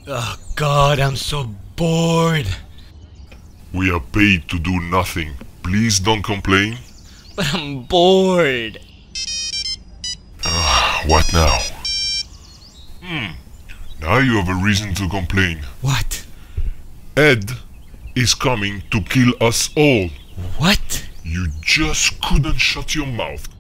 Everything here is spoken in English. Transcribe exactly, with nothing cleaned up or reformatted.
Oh God, I'm so bored. We are paid to do nothing. Please don't complain. But I'm bored. Uh, what now? Hmm. Now you have a reason to complain. What? Ed is coming to kill us all. What? You just couldn't shut your mouth.